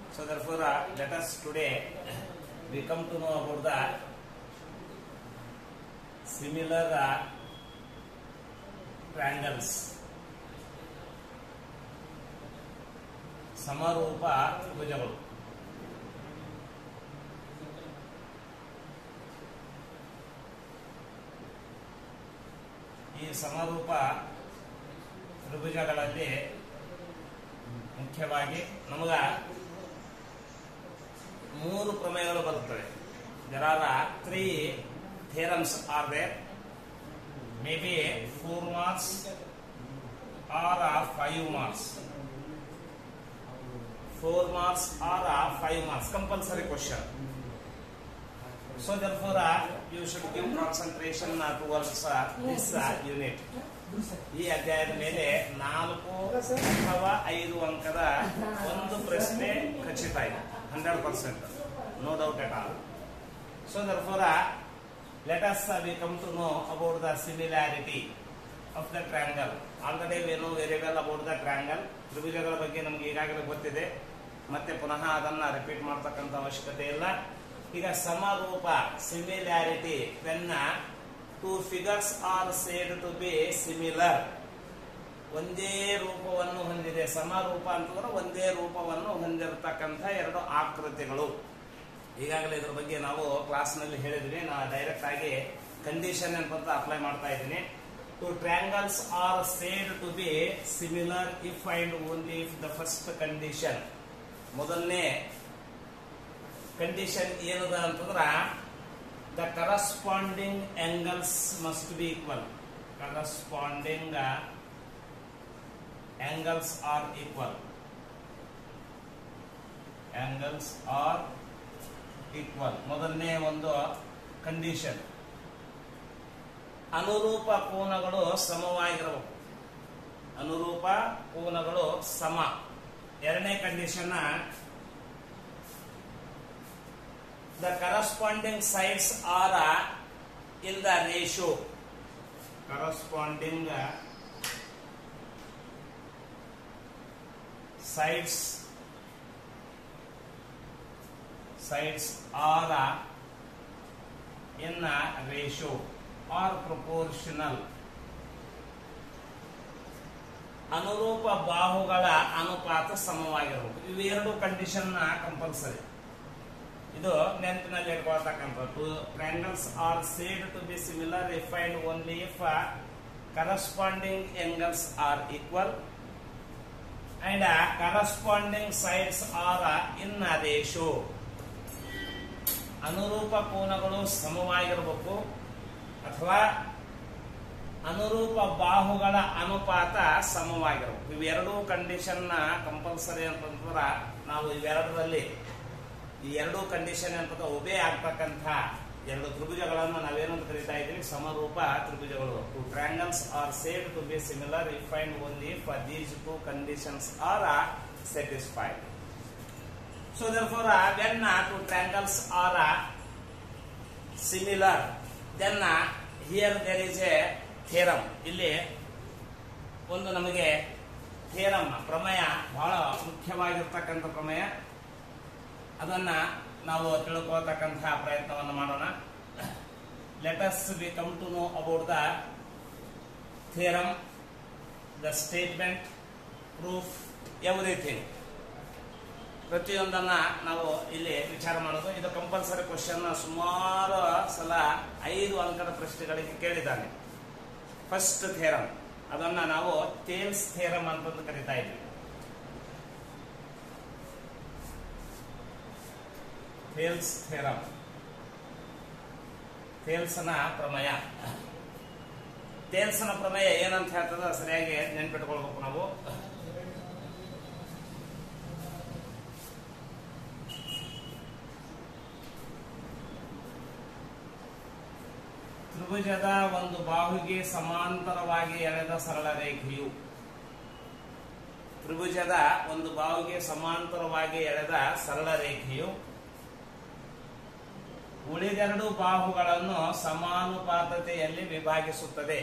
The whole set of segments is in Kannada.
So therefore, let us today we come to know about the similar triangles. ಸಮರೂಪ ತ್ರಿಭುಜಗಳು. ಈ ಸಮರೂಪ ತ್ರಿಭುಜಗಳಲ್ಲಿ ಮುಖ್ಯವಾಗಿ ನಮಗ 3 ಪ್ರಮೇಯಗಳು ಬರುತ್ತವೆ. There are 3 theorems are there. Maybe 4 marks or 5 marks. 4 marks or 5 marks. Compulsory question. So therefore, you should give concentration towards this unit. ಈ ಅಧ್ಯಾಯದ ಮೇಲೆ 4 ಅಥವಾ 5 ಅಂಕದ ಒಂದು ಪ್ರಶ್ನೆ ಖಚಿತ ಇದೆ. 100%. No doubt at all. So therefore, let us we come to know about the similarity of the triangle. Already we know very well about the triangle. ತ್ರಿಭುಜಗಳ ಬಗ್ಗೆ ನಮಗೆ ಈಗಾಗಲೇ ಗೊತ್ತಿದೆ. ಮತ್ತೆ ಪುನಃ ಅದನ್ನ ರಿಪೀಟ್ ಮಾಡತಕ್ಕಂತ ಅವಶ್ಯಕತೆ ಇಲ್ಲ. ಈಗ ಸಮರೂಪ similarity when two figures are said to be similar. ಒಂದೇ ರೂಪವನ್ನು ಹೊಂದಿದೆ. ಸಮರೂಪ ಅಂತಂದ್ರೆ ಒಂದೇ ರೂಪವನ್ನು ಹೊಂದಿರತಕ್ಕಂಥ 2 ಆಕೃತಿಗಳು. ಈಗಾಗಲೇ ಇದ್ರ ಬಗ್ಗೆ ನಾವು ಕ್ಲಾಸ್ ನಲ್ಲಿ ಹೇಳಿದ್ವಿ. ನಾನು ಡೈರೆಕ್ಟ್ ಆಗಿ ಕಂಡೀಷನ್ ಅಂತ ಅಪ್ಲೈ ಮಾಡ್ತಾ ಇದ್ದೀನಿ. Two triangles are said to be similar if and only if the first condition. ಮೊದಲನೇ ಕಂಡೀಷನ್ ಏನದ ಅಂತಂದ್ರ the corresponding angles must be equal. Corresponding angles are equal. Angles are equal. ಮೊದಲನೇ ಒಂದು ಕಂಡೀಷನ್. ಅನುರೂಪ ಕೋನಗಳು ಸಮವಾಗಿರಬೇಕು. ಅನುರೂಪ ಕೋನಗಳು ಸಮ. ಎರಡನೇ condition the corresponding sides are in the ratio. Corresponding sides are in a ratio or proportional. ಅನುರೂಪ ಬಾಹುಗಳ ಅನುಪಾತ ಸಮವಾಗಿರಬೇಕು. ಇವೆರಡು ಕಂಡೀಷನ್ ಕಂಪಲ್ಸರಿ. ಇದು ನೆನಪಿನಲ್ಲಿ ಇಟ್ಕೊಳ್ತಕ್ಕಂಥದ್ದು. Triangles are said to be similar if and only if corresponding angles are equal and corresponding sides are in ratio. ಅನುರೂಪ ಕೋನಗಳು ಸಮವಾಗಿರಬೇಕು ಅಥವಾ ಅನುರೂಪ ಬಾಹುಗಳ ಅನುಪಾತ ಸಮವಾಗಿರಬೇಕು. ಇವೆರಡೂ ಕಂಡೀಷನ್ ಕಂಪಲ್ಸರಿ ಅಂತಂದ್ರೆ ನಾವು ಇವೆರಡರಲ್ಲಿ ಈ 2 ಕಂಡೀಷನ್ ಅಂತ ಒಬೇ ಆಗ್ತಕ್ಕಂಥ 2 ತ್ರಿಭುಜಗಳನ್ನು ನಾವೇನಂತ ಕರೀತಾ ಇದ್ದೀವಿ? ಸಮರೂಪ ತ್ರಿಭುಜಗಳು. Two triangles are said to be similar if and only if these 2 conditions are satisfied. So therefore, when 2 triangles are similar, then here there is a theorem. ಇಲ್ಲಿ ಒಂದು ನಮಗೆ ಥಿಯರಂ ಪ್ರಮೇಯ ಬಹಳ ಮುಖ್ಯವಾಗಿರ್ತಕ್ಕಂಥ ಪ್ರಮೇಯ. ಅದನ್ನ ನಾವು ತಿಳ್ಕೊಳ್ತಕ್ಕಂತಹ ಪ್ರಯತ್ನವನ್ನು ಮಾಡೋಣ. Let us we come to know about the theorem, the statement, proof, everything. ಪ್ರತಿಯೊಂದನ್ನ ನಾವು ಇಲ್ಲಿ ವಿಚಾರ ಮಾಡೋದು. ಇದು ಕಂಪಲ್ಸರಿ ಕ್ವಶನ್. ಸುಮಾರು ಸಲ 5 ಅಂಕದ ಪ್ರಶ್ನೆಗಳಿಗೆ ಕೇಳಿದ್ದಾನೆ. ಫಸ್ಟ್ ಥಿಯರಂ, ಅದನ್ನ ನಾವು ಥೇಲ್ಸ್ ಥಿಯರಂ ಅಂತ ಕರೀತಾ ಇದ್ವಿ. ಥೇಲ್ಸ್ ಥಿಯರಂ, ಥೇಲ್ಸನ ಪ್ರಮೇಯ. ಥೇಲ್ಸನ ಪ್ರಮೇಯ ಏನಂತ ಹೇಳ್ತದ ಸರಿಯಾಗಿ ನೆನ್ಪಿಟ್ಕೊಳ್ಬೇಕು ನಾವು. ತ್ರಿಭುಜದ ಒಂದು ಬಾಹುಗೆ ಸಮಾಂತರವಾಗಿ ಎಳೆದ ಸರಳ ರೇಖೆಯು. ತ್ರಿಭುಜದ ಒಂದು ಬಾಹುಗೆ ಸಮಾಂತರವಾಗಿ ಎಳೆದ ಸರಳ ರೇಖೆಯು ಉಳಿದೆರಡು ಬಾಹುಗಳನ್ನು ಸಮಾನುಪಾತತೆಯಲ್ಲಿ ವಿಭಾಗಿಸುತ್ತದೆ.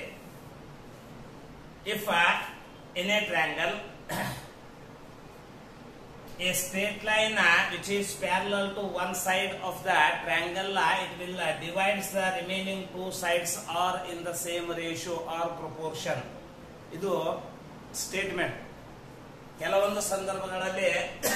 If in a triangle a straight line which is parallel to one side of the triangle, it will divides the remaining two sides or in the same ratio or proportion. ಇದು ಸ್ಟೇಟ್ಮೆಂಟ್. ಕೆಲವೊಂದು ಸಂದರ್ಭಗಳಲ್ಲಿ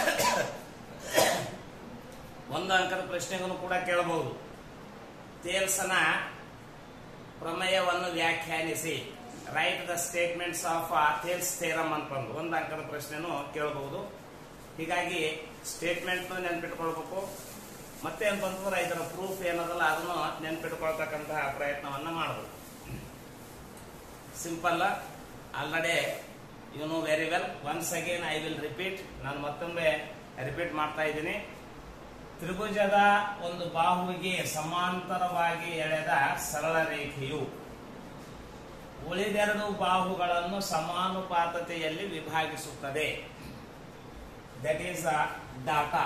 ಒಂದು ಅಂಕದ ಪ್ರಶ್ನೆಗಳನ್ನು ಕೂಡ ಕೇಳಬಹುದು. ಥೇಲ್ಸನ ಪ್ರಮೇಯವನ್ನು ವ್ಯಾಖ್ಯಾನಿಸಿ, write the statements of Thales theorem ಅಂತಂದು ಒಂದು ಅಂಕದ ಪ್ರಶ್ನೆನೂ ಕೇಳಬಹುದು. ಹೀಗಾಗಿ ಸ್ಟೇಟ್ಮೆಂಟ್ ನೆನ್ಪಿಟ್ಕೊಳ್ಬೇಕು. ಮತ್ತೆ ಅಂತಂದ್ರೆ ಇದರ ಪ್ರೂಫ್ ಏನದಲ್ಲ ಅದನ್ನು ನೆನ್ಪಿಟ್ಕೊಳ್ತಕ್ಕಂತಹ ಪ್ರಯತ್ನವನ್ನ ಮಾಡಬೇಕು. Simple, already you know very well. Once again I will repeat. ನಾನು ಮತ್ತೊಮ್ಮೆ ರಿಪೀಟ್ ಮಾಡ್ತಾ ಇದ್ದೀನಿ. ತ್ರಿಭುಜದ ಒಂದು ಬಾಹುವಿಗೆ ಸಮಾಂತರವಾಗಿ ಎಳೆದ ಸರಳ ರೇಖೆಯು ಉಳಿದೆರಡು ಬಾಹುಗಳನ್ನು ಸಮಾನುಪಾತತೆಯಲ್ಲಿ ವಿಭಾಗಿಸುತ್ತದೆ. That is data.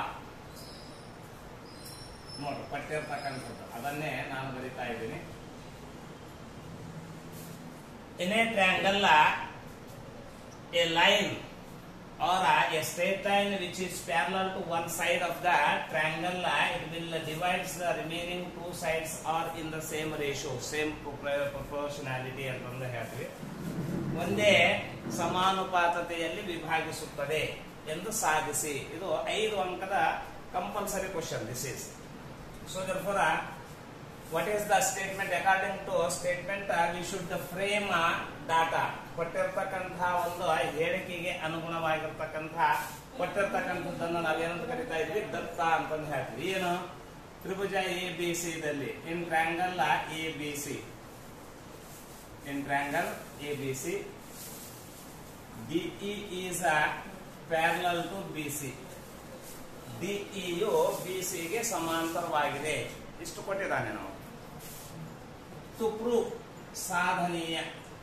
ನೋಡಿ, ಪಟ್ಟಿರ್ತಕ್ಕಂಥದ್ದು ಅದನ್ನೇ ನಾನು ಬರೀತಾ ಇದ್ದೀನಿ. In a triangle, a line or a straight line which is parallel to one side of the triangle, it will divides the remaining two sides are in the same ratio, same proportionality ಅಂತಂದು ಹೇಳ್ತೀವಿ. ಒಂದೇ ಸಮಾನುಪಾತತೆಯಲ್ಲಿ ವಿಭಾಗಿಸುತ್ತದೆ ಎಂದು ಸಾಧಿಸಿ. ಇದು 5 ಅಂಕದ compulsory question. This is so therefore what is the statement? According to statement we should frame data. ಕೊಟ್ಟಿರ್ತಕ್ಕಂತಹ ಒಂದು ಹೇಳಿಕೆಗೆ ಅನುಗುಣವಾಗಿರ್ತಕ್ಕಂತಹ ಕೊಟ್ಟಿರ್ತಕ್ಕಂಥದ್ದನ್ನು ನಾವೇನಂತ ಕರಿತಾ ಇದ್ವಿ? ದತ್ತ ಅಂತಂದು ಹೇಳ್ತೀವಿ. ಏನು? ತ್ರಿಭುಜ ಎ ಬಿ ಸಿ ದಲ್ಲಿ in triangle A B C, in triangle A B C D E is parallel to B C. ಡಿಇಯು ಬಿ ಸಿಗೆ ಸಮಾಂತರವಾಗಿದೆ. ಇಷ್ಟು ಕೊಟ್ಟಿದ್ದಾನೆ. ನಾವು ಟು ಪ್ರೂವ್ ಸಾಧನೀಯ,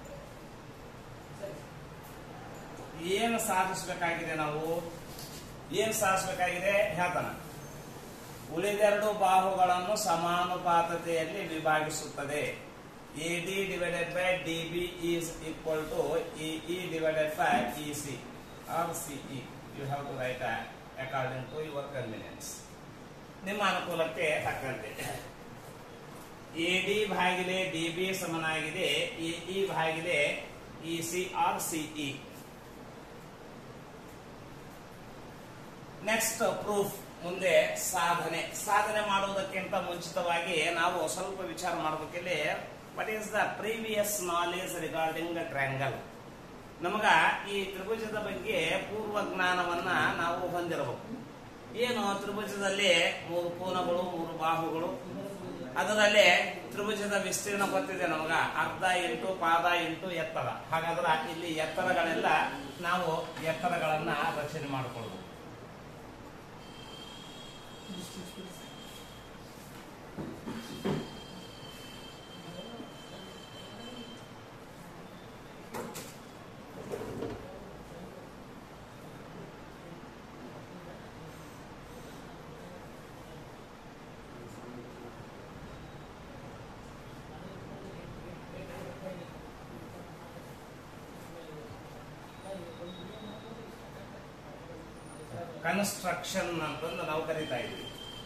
ಏನು ಸಾಧಿಸಬೇಕಾಗಿದೆ? ನಾವು ಏನು ಸಾಧಿಸಬೇಕಾಗಿದೆ ಹೇಳ್ತಾನ. ಉಳಿದೆರಡು ಬಾಹುಗಳನ್ನು ಸಮಾನುಪಾತತೆಯಲ್ಲಿ ವಿಭಾಗಿಸುತ್ತದೆ. AD divided by DB is equal to EE divided by EC or CE. You have to write according to your convenience. ನಿಮ್ಮ ಅನುಕೂಲಕ್ಕೆ ತಕ್ಕಂತೆ. AD ಭಾಗಿಲೆ DB ಸಮನಾಗಿದೆ EE ಭಾಗಿಲೆ EC or CE. Next proof. ಮುಂದೆ ಸಾಧನೆ ಮಾಡುವುದಕ್ಕಿಂತ ಮುಂಚಿತವಾಗಿ ನಾವು ಸ್ವಲ್ಪ ವಿಚಾರ ಮಾಡಬೇಕಿಲ್ಲಿ. What is the previous knowledge regarding triangle? ನಮಗ ಈ ತ್ರಿಭುಜದ ಬಗ್ಗೆ ಪೂರ್ವ ಜ್ಞಾನವನ್ನ ನಾವು ಹೊಂದಿರಬೇಕು. ಏನು? ತ್ರಿಭುಜದಲ್ಲಿ 3 ಕೋನಗಳು, 3 ಬಾಹುಗಳು. ಅದರಲ್ಲಿ ತ್ರಿಭುಜದ ವಿಸ್ತೀರ್ಣ ಗೊತ್ತಿದೆ ನಮಗ, ಅರ್ಧ ಇಂಟು ಪಾದ ಇಂಟು ಎತ್ತರ. ಹಾಗಾದ್ರೆ ಇಲ್ಲಿ ಎತ್ತರಗಳೆಲ್ಲ ನಾವು ಎತ್ತರಗಳನ್ನ ರಚನೆ ಮಾಡಿಕೊಳ್ಳಬಹುದು. ಕನ್ಸ್ಟ್ರಕ್ಷನ್ ಅಂತಂದು ನಾವು ಕರೀತಾ ಇದ್ದೀವಿ.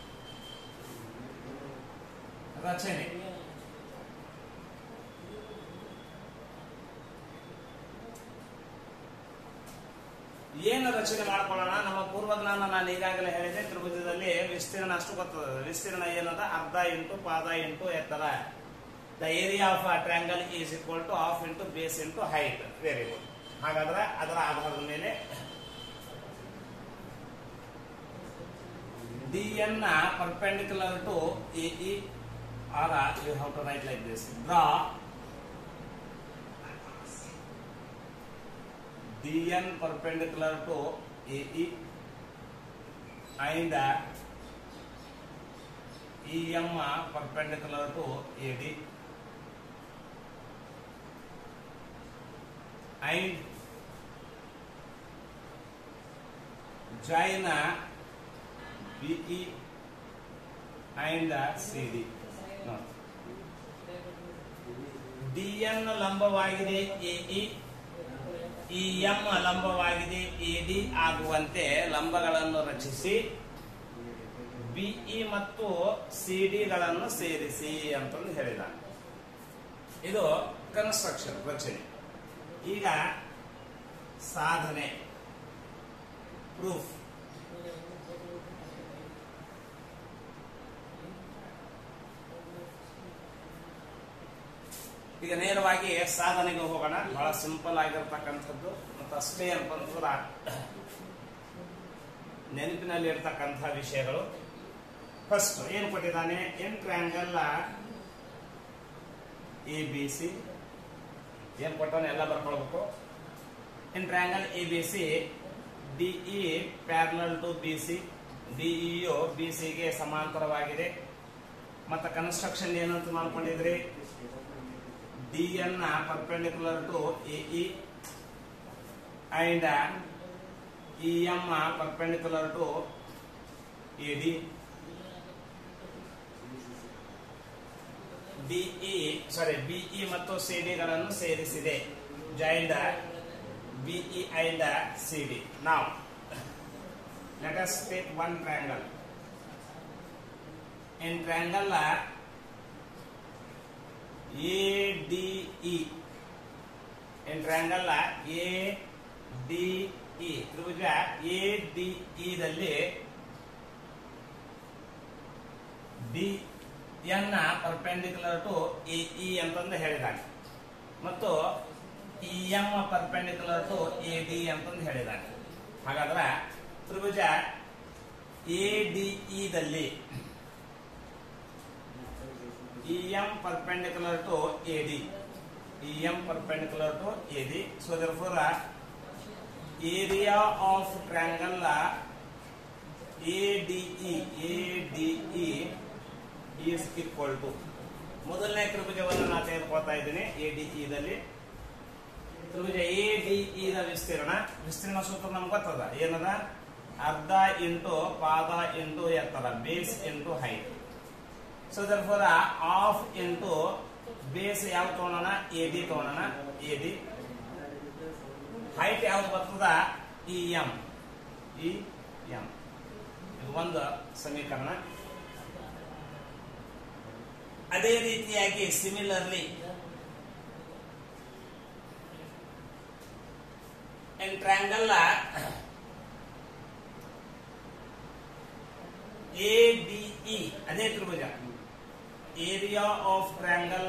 ರಚನೆ. ಏನು ರಚನೆ ಮಾಡ್ಕೊಳ್ಳೋಣ? ನಮ್ಮ ಪೂರ್ವಜ್ಞಾನ ನಾನು ಈಗಾಗಲೇ ಹೇಳಿದೆ. ತ್ರಿಭುಜದಲ್ಲಿ ವಿಸ್ತೀರ್ಣ ಅಷ್ಟು ಗೊತ್ತದ. ವಿಸ್ತೀರ್ಣ ಏನದ? ಅರ್ಧ ಇಂಟು ಪಾದ ಇಂಟು ಎತ್ತರ. The area of a triangle is equal to half into base into height. Very good. ಹಾಗಾದ್ರೆ ಅದರ ಆಧಾರದ ಮೇಲೆ DN perpendicular to AE, or you have to write like this. Draw DN perpendicular to AE and EM perpendicular to AD and join BE and CD. No. DN ಲಂಬವಾಗಿದೆ AE, ಈ ಎಂ ಲಂಬವಾಗಿದೆ ಎಡಿ ಆಗುವಂತೆ ಲಂಬಗಳನ್ನು ರಚಿಸಿ ಬಿಇ ಮತ್ತು ಸಿಡಿಗಳನ್ನು ಸೇರಿಸಿ ಅಂತಂದು ಹೇಳಿದ. ಇದು ಕನ್ಸ್ಟ್ರಕ್ಷನ್ ರಚನೆ. ಈಗ ಸಾಧನೆ ಪ್ರೂಫ್. ಈಗ ನೇರವಾಗಿ ಸಾಧನೆಗೆ ಹೋಗೋಣ. ಬಹಳ ಸಿಂಪಲ್ ಆಗಿರ್ತಕ್ಕಂಥದ್ದು ಮತ್ತು ಅಷ್ಟೇ ಅಂತಂದ್ರೆ ನೆನಪಿನಲ್ಲಿ ಇರ್ತಕ್ಕಂಥ ವಿಷಯಗಳು. ಫಸ್ಟ್ ಏನ್ ಕೊಟ್ಟಿದ್ದಾನೆ? In triangle A B C ಏನ್ ಕೊಟ್ಟಾನೆ ಎಲ್ಲ ಬರ್ಕೊಳ್ಬೇಕು. In triangle A B C DE parallel to B C, ಡಿಇಯು ಬಿ ಸಿಗೆ ಸಮಾಂತರವಾಗಿದೆ. ಮತ್ತೆ ಕನ್ಸ್ಟ್ರಕ್ಷನ್ ಏನಂತ ಮಾಡ್ಕೊಂಡಿದ್ರಿ? D N perpendicular to AE and E M perpendicular to AD. BE ಮತ್ತು ಸಿಡಿಗಳನ್ನು ಸೇರಿಸಿದೆ. Joined BE and CD. ನಾವು let us take one triangle. In triangle ADE, in triangle ADE ತ್ರಿಭುಜ ADE ದಲ್ಲಿ D N perpendicular to AE ಅಂತಂದು ಹೇಳಿದಾನೆ ಮತ್ತು ಇ ಎಂ ಪರ್ಪೆಂಡಿಕ್ಯುಲರ್ ಟು ಎಡಿ ಅಂತಂದು ಹೇಳಿದಾನೆ. ಹಾಗಾದ್ರೆ ತ್ರಿಭುಜ ಎಡಿಇ ದಲ್ಲಿ E M perpendicular to AD, E M perpendicular to AD. So therefore area of triangle ADE is equal to, ಮೊದಲನೇ ತ್ರಿಭುಜವನ್ನು ನಾನು ತೆಗೆದುಕೊಳ್ತಾ ಇದ್ದೀನಿ ಎಡಿಇ ದಲ್ಲಿ. ತ್ರಿಭುಜ ಎಡಿಇ ದ ವಿಸ್ತೀರ್ಣ ಸೂತ್ರ ನಮ್ಗೆ ಗೊತ್ತದ. ಏನದ? ಅರ್ಧ ಇಂಟು ಪಾದ ಇಂಟು ಎತ್ತರ, base into height. So therefore half into base ಯಾವ್ದು ತಗೊಳ್ಳೋಣ? ಎಡಿ ತಗೊಳ್ಳೋಣ. ಎಡಿ ಹೈಟ್ ಯಾವ್ದು ಬರ್ತದ? E M. ಇದು ಒಂದು ಸಮೀಕರಣ. ಅದೇ ರೀತಿಯಾಗಿ ಸಿಮಿಲರ್ಲಿ ಇನ್ ಟ್ರಯಾಂಗಲ್ ಎಡಿಇ, ಅದೇ ತ್ರಿಭುಜ ಏರಿಯಾ ಆಫ್ ಟ್ರಯಾಂಗಲ್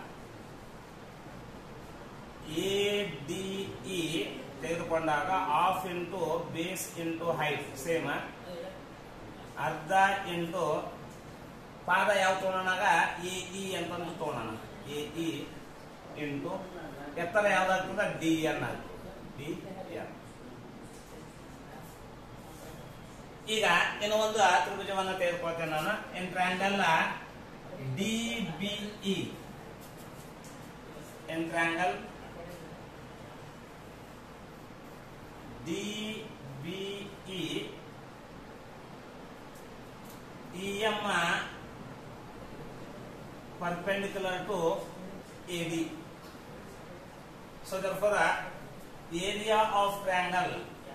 ಎಡಿಇ ತೆಗೆದುಕೊಂಡಾಗ half into base into height same, ಅರ್ಧ ಇಂಟು ಪಾದ ಯಾವ ತಗೊಳ್ಳೋಣಾಗ ಎಇ ಅಂತಂದು ತಗೊಳ್ಳೋಣ. ಎಇ ಇಂಟು ಎತ್ತರ ಯಾವ್ದಾಗ್ತದ? ಡಿ ಎನ್ ಆಗ್ತದೆ. D N. ಈಗ ಇನ್ನು ಒಂದು ತ್ರಿಭುಜವನ್ನು ತೆಗೆದುಕೊಳ್ತೇನೆ ನಾನು. In triangle DBE, in triangle DBE E M perpendicular to AD. So therefore area of triangle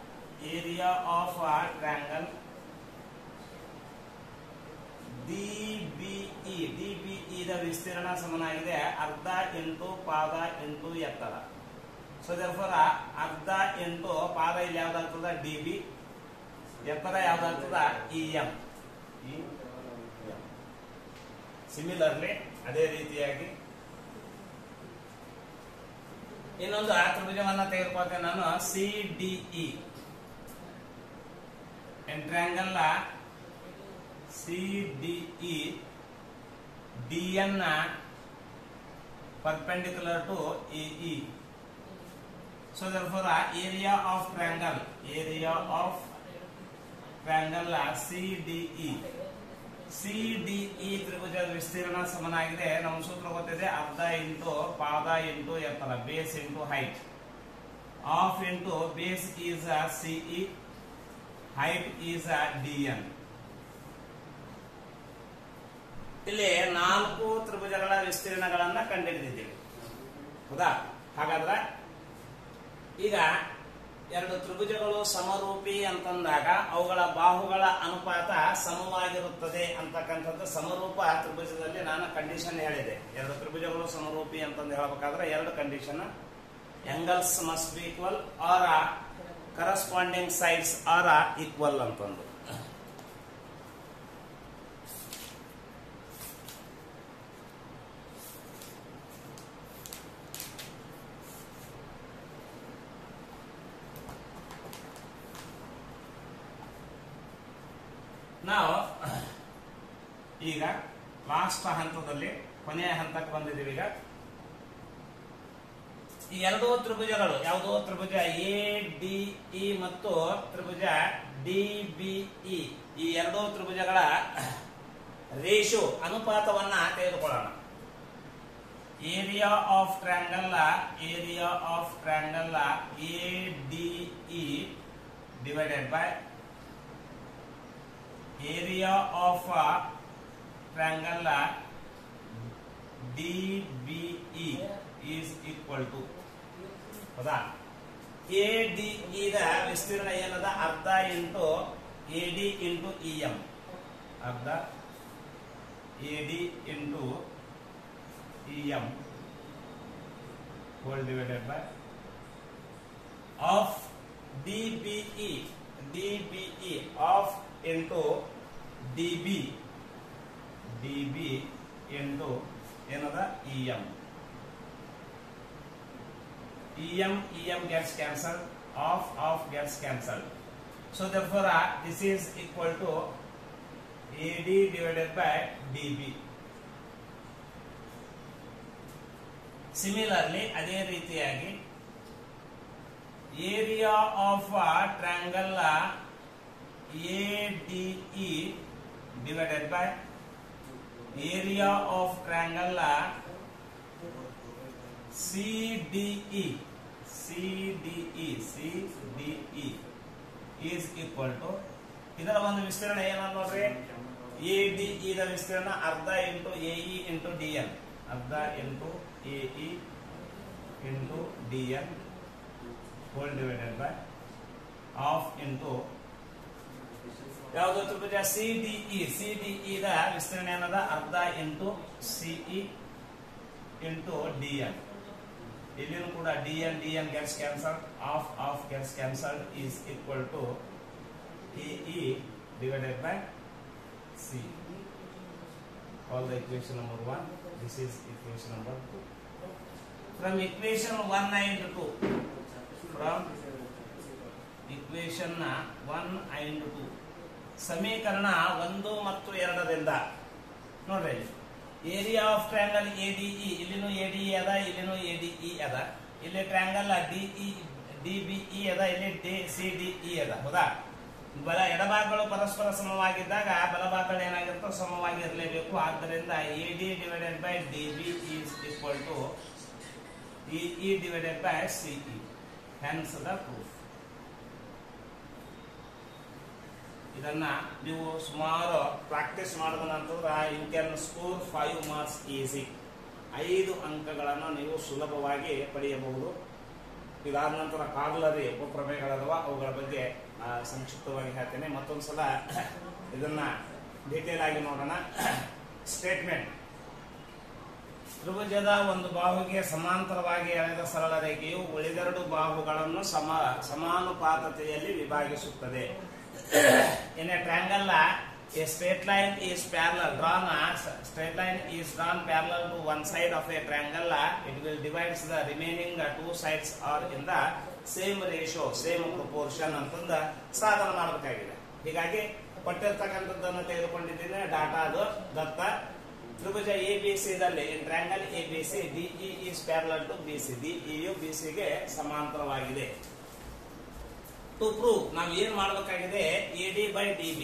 DBE ದ ವಿಸ್ತೀರ್ಣ ಸಮನಾಗಿದೆ ಅರ್ಧ ಇಂಟು ಪಾದ ಇಂಟು ಎತ್ತರ. ಸೊ therefore ಅರ್ಧ ಇಂಟು ಪಾದ ಇಲ್ಲಿ ಯಾವ್ದಾಗ್ತದ? ಡಿಬಿ. ಎತ್ತರ ಯಾವ್ದಾಗ್ತದ? ಇಎಂ. ಸಿಮಿಲರ್ಲಿ ಅದೇ ರೀತಿಯಾಗಿ ಇನ್ನೊಂದು ತ್ರಿಭುಜವನ್ನು ತೆಗೆದುಕೊಳ್ತೇನೆ ನಾನು. CDE, in triangle CDE DN perpendicular to AE. So therefore area of triangle CDE ತ್ರಿಭುಜದ ವಿಸ್ತೀರ್ಣ ಸಮನಾಗಿದೆ. ನಮ್ಮ ಸೂತ್ರ ಗೊತ್ತಿದೆ, ಅರ್ಧ ಇಂಟು ಪಾದ ಇಂಟು ಎತ್ತರ, base into height. Half into base is CE, height is DN. ಇಲ್ಲಿ 4 ತ್ರಿಭುಜಗಳ ವಿಸ್ತೀರ್ಣಗಳನ್ನ ಕಂಡುಹಿಡಿದಿದ್ದೇವೆ. ಹೌದಾ? ಹಾಗಾದ್ರೆ ಈಗ ಎರಡು ತ್ರಿಭುಜಗಳು ಸಮರೂಪಿ ಅಂತಂದಾಗ ಅವುಗಳ ಬಾಹುಗಳ ಅನುಪಾತ ಸಮವಾಗಿರುತ್ತದೆ ಅಂತಕ್ಕಂಥದ್ದು ಸಮರೂಪ ತ್ರಿಭುಜದಲ್ಲಿ ನಾನು ಕಂಡೀಷನ್ ಹೇಳಿದೆ. ಎರಡು ತ್ರಿಭುಜಗಳು ಸಮರೂಪಿ ಅಂತಂದು ಹೇಳಬೇಕಾದ್ರೆ ಎರಡು condition, angles must be equal or corresponding sides are equal ಅಂತಂದು. ನಾವು ಈಗ ಲಾಸ್ಟ್ ಹಂತದಲ್ಲಿ ಕೊನೆಯ ಹಂತಕ್ಕೆ ಬಂದಿದ್ದೀವಿ. ಈಗ ಈ ಎರಡೂ ತ್ರಿಭುಜಗಳು ಯಾವುದೋ ತ್ರಿಭುಜ ಎ ಡಿ ಇ ಮತ್ತು ತ್ರಿಭುಜ ಡಿ ಬಿ ಇ, ಈ ಎರಡೂ ತ್ರಿಭುಜಗಳ ರೇಷಿಯೋ ಅನುಪಾತವನ್ನ ತೆಗೆದುಕೊಳ್ಳೋಣ. Area of triangle A D E divided by area of triangle D B E is equal to, ಹೌದಾ, ಎ ಡಿ ಇದ ವಿಸ್ತೀರ್ಣ ಏನದ ಅರ್ಧ into A D into E M, ಅರ್ಧ A D into E M whole divided by of D B E of into D B into ಏನದ E M. EM gets cancelled, off gets cancelled. So therefore this is equal to AD divided by DB. Similarly, ಅದೇ ರೀತಿಯಾಗಿ area of triangle ADE divided by area of triangle CDE is equal to, ಇದರ ಒಂದು ವಿಸ್ತೀರ್ಣ ಏನನ್ನ ನೋಡ್ರಿ, ADE ದ ವಿಸ್ತೀರ್ಣ ಅರ್ಧ ಇಂಟು AE ಇಂಟು DN, ಅರ್ಧ into AE into DN whole divided by of into ಯಾವುದು ತ್ರಿಭುಜ CDE ದ ವಿಸ್ತೀರ್ಣ ಏನದ ಅರ್ಧ ಇಂಟು CE ಇಂಟು DN. ಇಲ್ಲಿನೂ ಕೂಡ DN gets cancelled, off gets cancelled is equal to AE divided by C. All the equation number 1. This is equation number 2. From equation 1 and 2. From equation 1 and 2. ಸಮೀಕರಣ 1 ಮತ್ತು 2ರಿಂದ ನೋಡ್ರಿ, ಏರಿಯಾ ಆಫ್ ಟ್ರಯಾಂಗಲ್ ADE, ಇಲ್ಲಿನೂ ADE ಅದ, ಇಲ್ಲಿನೂ ADE ಅದ, ಇಲ್ಲಿ ಟ್ರಯಾಂಗಲ್ DBE ಅದ, ಇಲ್ಲಿ CDE ಅದ, ಹೌದಾ. ಎಡಭಾಗಗಳು ಪರಸ್ಪರ ಸಮವಾಗಿದ್ದಾಗ ಬಲಭಾಗಗಳು ಏನಾಗಿರ್ತೋ ಸಮವಾಗಿರಲೇಬೇಕು. ಆದ್ದರಿಂದ AD divided by DB is equal to EE divided by CE. Hence the proof. ಇದನ್ನ ನೀವು ಸುಮಾರು ಪ್ರಾಕ್ಟೀಸ್ ಮಾಡಿದ ನಂತರ you can score 5 marks easy. 5 ಅಂಕಗಳನ್ನು ನೀವು ಸುಲಭವಾಗಿ ಪಡೆಯಬಹುದು. ಇದಾದ ನಂತರ ಕಾಗ್ಲರಿ ಉಪಪ್ರಮೇಯಗಳದವ, ಅವುಗಳ ಬಗ್ಗೆ ಸಂಕ್ಷಿಪ್ತವಾಗಿ ಹೇಳ್ತೇನೆ. ಮತ್ತೊಂದ್ಸಲ ಇದನ್ನ ಡೀಟೇಲ್ ಆಗಿ ನೋಡೋಣ. ಸ್ಟೇಟ್ಮೆಂಟ್: ತ್ರಿಭುಜದ ಒಂದು ಬಾಹುಗೆ ಸಮಾಂತರವಾಗಿ ಎಳೆದ ಸರಳ ರೇಖೆಯು ಉಳಿದೆರಡು ಬಾಹುಗಳನ್ನು ಸಮಾನುಪಾತತೆಯಲ್ಲಿ ವಿಭಾಗಿಸುತ್ತದೆ. In a triangle, a straight line is parallel. Straight line is drawn parallel to one side of a triangle. It will divide the remaining two sides are in the same ratio, same proportion ಅಂತಂದ ಸಾಧನ ಮಾಡಬೇಕಾಗಿದೆ. ಹೀಗಾಗಿ ಕೊಟ್ಟಿರ್ತಕ್ಕಂಥದ್ದನ್ನು ತೆಗೆದುಕೊಂಡಿದ್ದೇನೆ. ಡಾಟಾ ಅದು ದತ್ತ ತ್ರಿಭುಜ ABC ದಲ್ಲಿ in triangle ABC DE is parallel to BC. DE ಯು BC ಗೆ ಸಮಾಂತರವಾಗಿದೆ. ಟು ಪ್ರೂವ್ ನಾವು ಏನ್ ಮಾಡಬೇಕಾಗಿದೆ, AD by DB.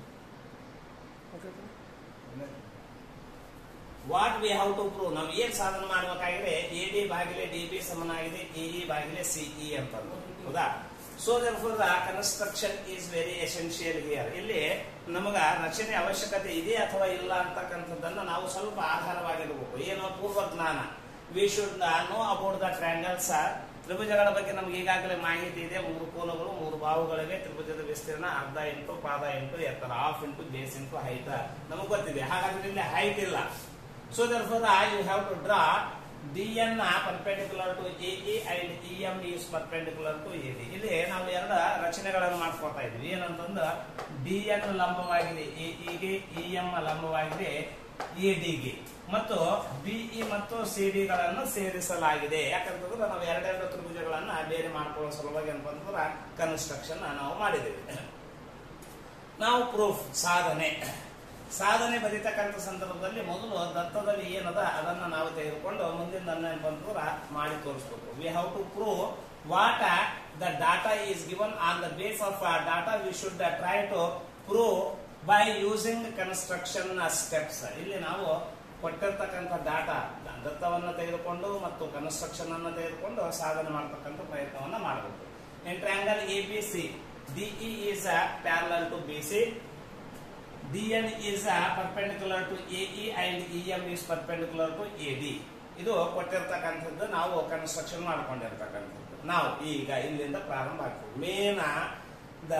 What we have to prove, ನಾವು ಏನ್ ಸಾಧನೆ ಮಾಡಬೇಕಾಗಿದೆ, AD ಭಾಗಿಲೆ DB ಸಮನಾಗಿದೆ AE ಭಾಗಿಲೆ CE ಅಂತ, ಹೌದಾ. ಸೊ therefore the construction is very essential here. ಇಲ್ಲಿ ನಮಗ ರಚನೆ ಅವಶ್ಯಕತೆ ಇದೆ ಅಥವಾ ಇಲ್ಲ ಅಂತಕ್ಕಂಥದ್ದನ್ನ ನಾವು ಸ್ವಲ್ಪ ಆಧಾರವಾಗಿರಬೇಕು. ಏನೋ ಪೂರ್ವ ಜ್ಞಾನ. We should know about the triangles ತ್ರಿಭುಜಗಳ ಬಗ್ಗೆ ನಮ್ಗೆ ಈಗಾಗಲೇ ಮಾಹಿತಿ ಇದೆ. 3 ಕೋನಗಳು, 3 ಬಾಹುಗಳಿವೆ. ತ್ರಿಭುಜದ ವಿಸ್ತೀರ್ಣ ಅರ್ಧ ಇಂಟು ಪಾದ ಇಂಟು ಎತ್ತರ, half into base into height ನಮಗೆ ಗೊತ್ತಿದೆ. ಹಾಗಾದ್ರೆ ಇಲ್ಲಿ ಹೈಟ್ ಇಲ್ಲ. ಸೊ therefore you have to draw DN perpendicular to AE and EM is perpendicular to AD. ಇಲ್ಲಿ ನಾವು ಎರಡು ರಚನೆಗಳನ್ನು ಮಾಡ್ಕೊತಾ ಇದ್ವಿ. ಏನಂತಂದ್ರೆ DN ಲಂಬವಾಗಿದೆ AE ಗೆ, EM ಲಂಬವಾಗಿದೆ AD ಗೆ, ಮತ್ತು BE ಮತ್ತು CD ಗಳನ್ನು ಸೇರಿಸಲಾಗಿದೆ. ಯಾಕಂತಂದ್ರೆ ನಾವು ಎರಡೆರಡು ತ್ರಿಭುಜಗಳನ್ನ ಬೇರೆ ಮಾಡ್ಕೊಳ್ಳೋ ಸಲುವಾಗಿ ಏನಂತಂದ್ರೆ ಕನ್ಸ್ಟ್ರಕ್ಷನ್ ನಾವು ಮಾಡಿದ್ದೇವೆ. ನಾವು ಪ್ರೂಫ್ ಸಾಧನೆ ಬರೀತಕ್ಕಂಥ ಸಂದರ್ಭದಲ್ಲಿ ಮೊದಲು ದತ್ತದಲ್ಲಿ ಏನದ ಅದನ್ನ ನಾವು ತೆಗೆದುಕೊಂಡು ಮುಂದಿನ ಏನಂತಂದ್ರೆ ಮಾಡಿ ತೋರಿಸಬೇಕು. We have to prove what the data is given on the base of data. We should try to prove by using construction steps. ಇಲ್ಲಿ ನಾವು ಕೊಟ್ಟಿರ್ತಕ್ಕಂಥ ಡಾಟಾ ದತ್ತವನ್ನು ತೆಗೆದುಕೊಂಡು ಮತ್ತು ಕನ್ಸ್ಟ್ರಕ್ಷನ್ ಅನ್ನು ತೆಗೆದುಕೊಂಡು ಸಾಧನೆ ಮಾಡತಕ್ಕಂಥ ಪ್ರಯತ್ನವನ್ನ ಮಾಡಬೇಕು. ಇನ್ ಟ್ರಯಾಂಗಲ್ ABC, DE is parallel to BC, DN is perpendicular to AE and EM is perpendicular to AD. ಇದು ಕೊಟ್ಟಿರ್ತಕ್ಕಂಥದ್ದು ನಾವು ಕನ್ಸ್ಟ್ರಕ್ಷನ್ ಮಾಡ್ಕೊಂಡಿರ್ತಕ್ಕಂಥದ್ದು. ನಾವು ಈಗ ಇಲ್ಲಿಂದ ಪ್ರಾರಂಭ ಆಗ್ತೀವಿ. Main the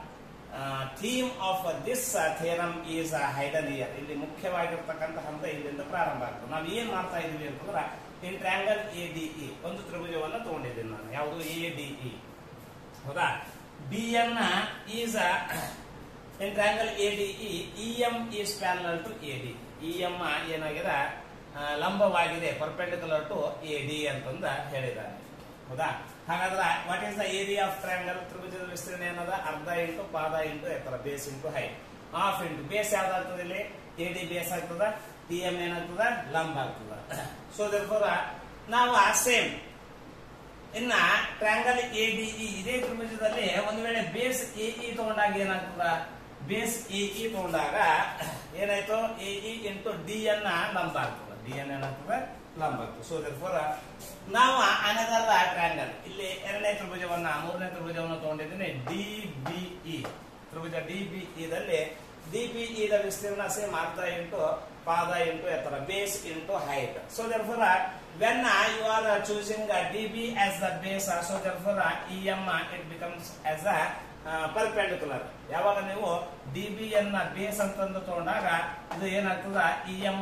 theme of this theorem is hidden here. ಇಲ್ಲಿ ಮುಖ್ಯವಾಗಿರ್ತಕ್ಕಂಥ ಹಂತ ಇಲ್ಲಿಂದ ಪ್ರಾರಂಭ ಆಗ್ತದೆ. ನಾವು ಏನ್ ಮಾಡ್ತಾ ಇದೀವಿ ಅಂತಂದ್ರೆ ಇನ್ ಟ್ರಯಾಂಗಲ್ ADE ಒಂದು ತ್ರಿಭುಜವನ್ನು ತಗೊಂಡಿದ್ದೀನಿ ನಾನು. ಯಾವುದು ADE, ಹೌದಾ? BN is in triangle ADE, EM is parallel to AD. EM ಏನಾಗಿದೆ, ಲಂಬವಾಗಿದೆ, ಪರ್ಪೆಂಡಿಕ್ಯುಲರ್ ಟು AD ಅಂತಂದ ಹೇಳಿದ್ದಾರೆ, ಹೌದಾ? ಹಾಗಾದ್ರೆ what is the area of triangle? ತ್ರಿಭುಜದ ವಿಸ್ತೀರ್ಣ ಏನದ? ಅರ್ಧ ಇಂಟು ಪಾದ ಇಂಟು ಎತ್ತರ, base into height, half into base ಯಾವ್ದಾಗ್ತದೆ ಇಲ್ಲಿ? AD ಬೇಸ್ ಆಗ್ತದ, EM ಏನಾಗ್ತದ? ಲಂಬ ಆಗ್ತದ. ಸೊ therefore ನಾವು ಸೇಮ್ ಇನ್ನ ಟ್ರಯಾಂಗಲ್ ADE ಇದೇ ತ್ರಿಭುಜದಲ್ಲಿ ಒಂದು ವೇಳೆ ಬೇಸ್ AE ತಗೊಂಡಾಗ ಏನಾಗ್ತದ? ಬೇಸ್ AE ತಗೊಂಡಾಗ ಏನಾಯ್ತು? AE ಇಂಟು DN ಲಂಬ ಆಗ್ತದೆ. DN ಏನಾಗ್ತದೆ? ಲಂಬ ಆಗ್ತದೆ. ಸೊ therefore ನಾವು ಅನದರ್ ಟ್ರಯಾಂಗಲ್ ಇಲ್ಲಿ ಎರಡನೇ ತ್ರಿಭುಜವನ್ನ, ಮೂರನೇ ತ್ರಿಭುಜವನ್ನು ತಗೊಂಡಿದ್ದೀನಿ. DBE ತ್ರಿಭುಜ DBE ದಲ್ಲಿ DBE ದ ವಿಸ್ತೀರ್ಣ ಸೇಮ್ ಅರ್ಧ ಇಂಟು ಪಾದ ಇಂಟು ಎತ್ತರ, base into height. So therefore when you are choosing DB as the base, so therefore EM it becomes as a perpendicular. ಯಾವಾಗ ನೀವು DB ಯನ್ನ ಬೇಸ್ ಅಂತಂದು ತಗೊಂಡಾಗ ಇದು ಏನಾಗ್ತದ? EM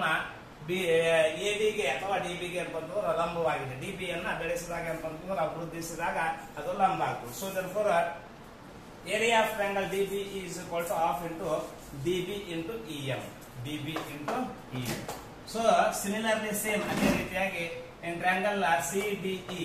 AD ಗೆ ಅಥವಾ DB ಗೆ ಅಂತಂದ್ರೆ ಲಂಬವಾಗಿದೆ. DB ಯನ್ನ ಬೆಳೆಸಿದಾಗ ಅಂತಂದ್ರೆ ವೃದ್ಧಿಸಿದಾಗ ಅದು ಲಂಬ ಆಗ್ತದೆ. So therefore area of triangle DB is equal to half into DB into EM. DB into EM. So similarly same ಅದೇ ರೀತಿಯಾಗಿ in triangle CDE,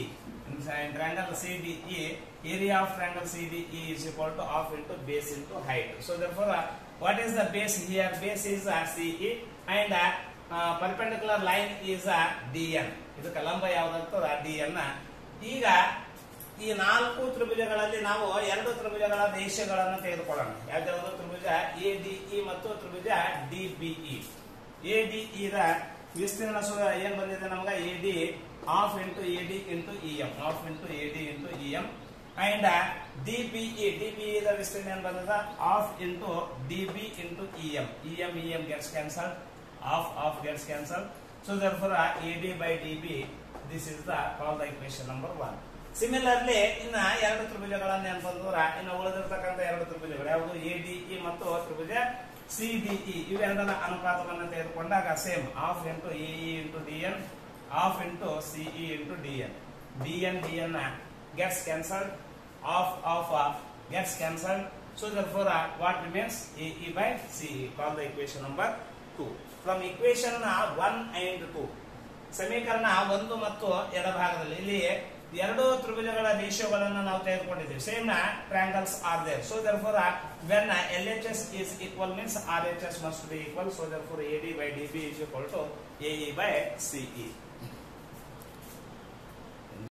area of triangle CDE is equal to half into base into height. So therefore what is the base here? Base is CE and perpendicular line is DN. ಇದಕ್ಕೆ ಲಂಬ ಯಾವ್ದಾಗ್ತದ? DN. ಈಗ ಈ 4 ತ್ರಿಭುಜಗಳಲ್ಲಿ ನಾವು 2 ತ್ರಿಭುಜಗಳ ರೇಷೆಗಳನ್ನು ತೆಗೆದುಕೊಳ್ಳೋಣ. ಯಾವ್ದಾದ್ರು ತ್ರಿಭುಜ ADE ಮತ್ತು ತ್ರಿಭುಜ DBE. ADE ದ ವಿಸ್ತೀರ್ಣ ಏನ್ ಬಂದಿದೆ ನಮ್ಗೆ? AD half into AD into EM, half into AD into EM. And DBE ದ ವಿಸ್ತೀರ್ಣ ಏನ್ ಬಂದಿದೆ? Half into DB into EM. EM gets cancelled, half gets cancelled. So therefore AD by DB, this is the called the equation number 1. Similarly ಇನ್ನ 2 ತ್ರಿಭುಜಗಳನ್ನ ಏನಂತಂದ್ರ ಇನ್ನು ಉಳಿದಿರ್ತಕ್ಕಂಥ 2 ತ್ರಿಭುಜಗಳು ಯಾವುದು? ADE ಮತ್ತು ತ್ರಿಭುಜ CDE. ಇವೆರಡರ ಅನುಪಾತವನ್ನು ತೆಗೆದುಕೊಂಡಾಗ same half into AE into DN, half into CE into DN. DN gets cancelled, half gets cancelled. So therefore what remains? AE by CE. Call the equation number 2. From equation 1 and 2, ಸಮೀಕರಣ 1 ಮತ್ತು ಎಡಭಾಗದಲ್ಲಿ ಇಲ್ಲಿ 2 ತ್ರಿಭುಜಗಳ ರೇಷಿಯೋಗಳನ್ನು ನಾವು ತೆಗೆದುಕೊಂಡಿದ್ದೇವೆ. Same triangles are there. So therefore when LHS is equal means RHS must be equal. So therefore AD by DB is equal to AE by CE.